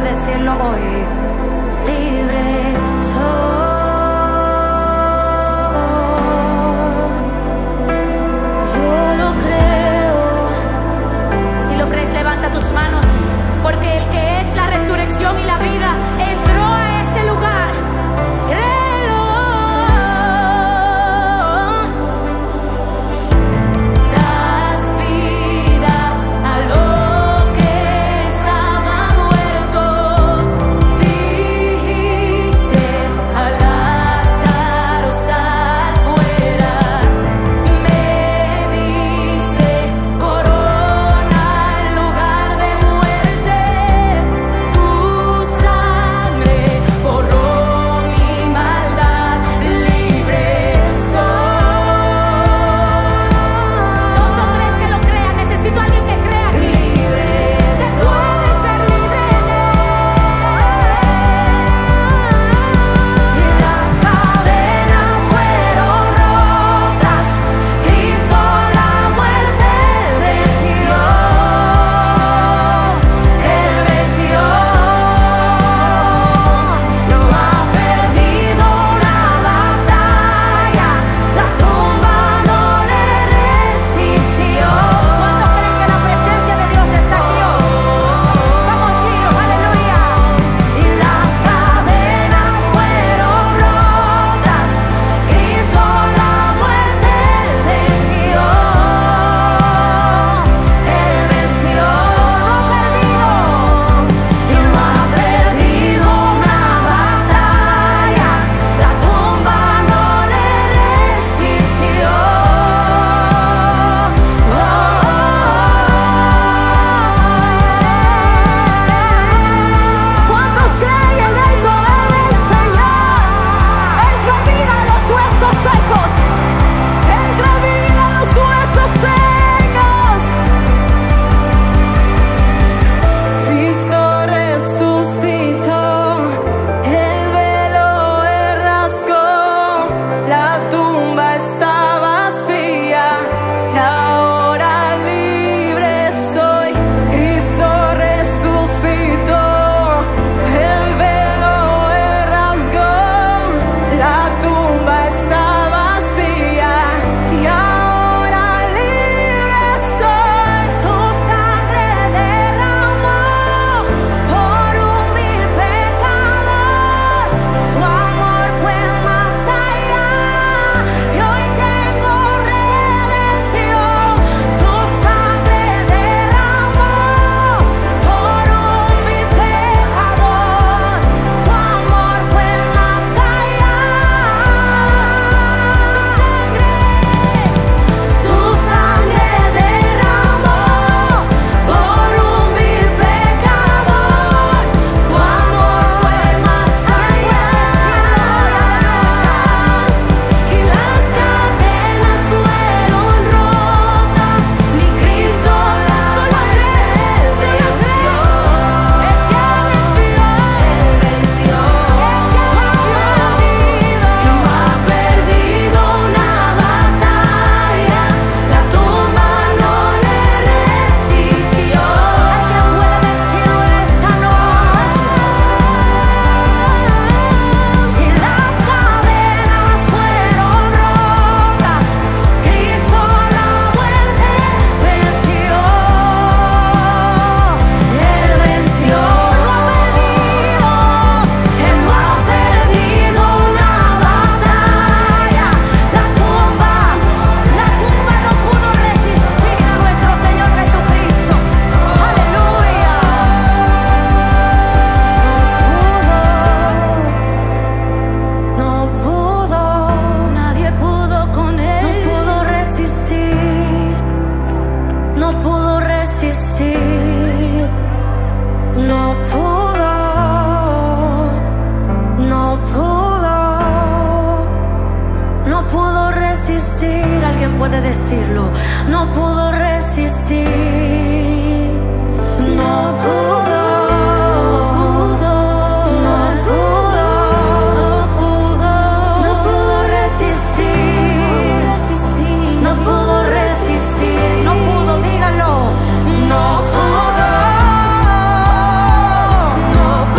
decirlo hoy. Libre soy. Yo lo creo. Si lo crees, levanta tus manos, porque el que es la resurrección y la vida entró a ese lugar. Créelo. Das vida a lo que estaba muerto. Dijiste a Lázaro sal fuera. Me diste corona en lugar de muerte. Tu sangre borró mi maldad. Libre soy. Dos o tres que lo crean. Necesito a alguien que crea aquí. Te puedes ser libre en él. Y las cadenas fueron rotas. Cristo la muerte venció. Él venció. No ha perdido una batalla. La tumba no le resistió. ¿Cuántos creen que la presencia de Dios está aquí hoy? Vamos, dilo, aleluya. Y las cadenas fueron rotas. Cristo la muerte venció. Él venció. No ha perdido. Y no ha perdido una batalla. La tumba no le resistió. ¿Cuántos creen en el poder del Señor? Él trae vida a los huesos secos. Él trae vida a los huesos secos. Cristo resucitó. El velo él rasgó. La tumba está vacía. Y ahora libre soy. Cristo resucitó. El velo él rasgó. La tumba está vacía. Y ahora libre soy. Su sangre derramó por un vil pecador. Su amor fue más allá. Y hoy tengo redención. Su sangre derramó por un vil pecador. Su amor fue más allá. Su sangre derramó por un vil pecador. Su amor fue más allá. Y las cadenas fueron rotas. Mi Cristo la venció. Ella venció. Él venció. No ha perdido una batalla. La tumba no le resistió. Alguien puede decirlo en esa noche. Y las cadenas fueron rotas. Cristo la muerte venció. Él venció. No ha perdido. Él no ha perdido una batalla. La tumba no pudo resistir a nuestro Señor Jesucristo. Aleluya. No pudo. Nadie pudo con él. No pudo resistir. No pudo resistir. No pudo. No pudo. No pudo resistir. Alguien puede decirlo. No pudo resistir. No pudo. No pudo. No pudo resistir. No pudo resistir. No pudo, díganlo. No pudo. No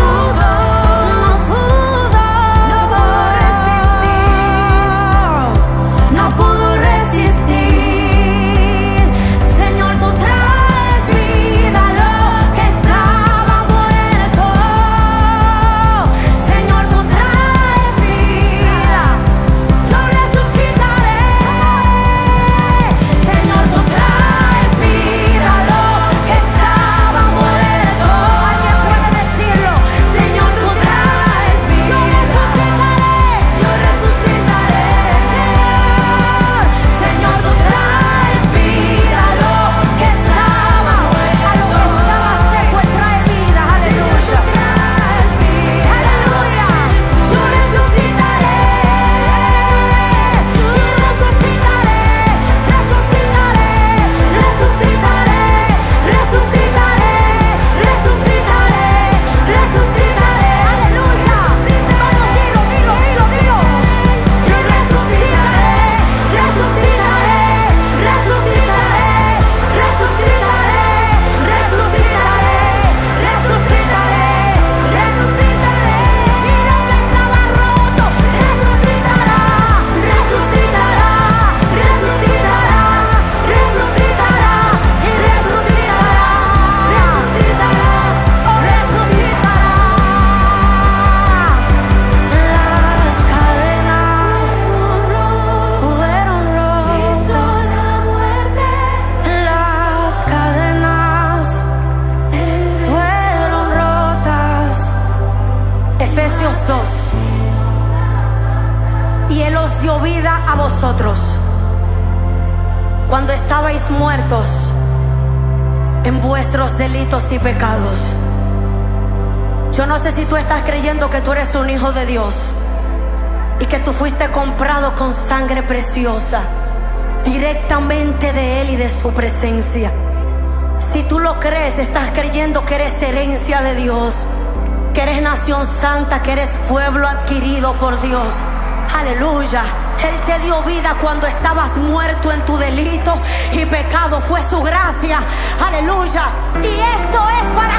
Efesios 2. Y Él os dio vida a vosotros cuando estabais muertos en vuestros delitos y pecados. Yo no sé si tú estás creyendo que tú eres un hijo de Dios y que tú fuiste comprado con sangre preciosa directamente de Él y de su presencia. Si tú lo crees, estás creyendo que eres herencia de Dios, que eres nación santa, que eres pueblo adquirido por Dios. Aleluya. Él te dio vida cuando estabas muerto en tu delito y pecado. Fue su gracia. Aleluya. Y esto es para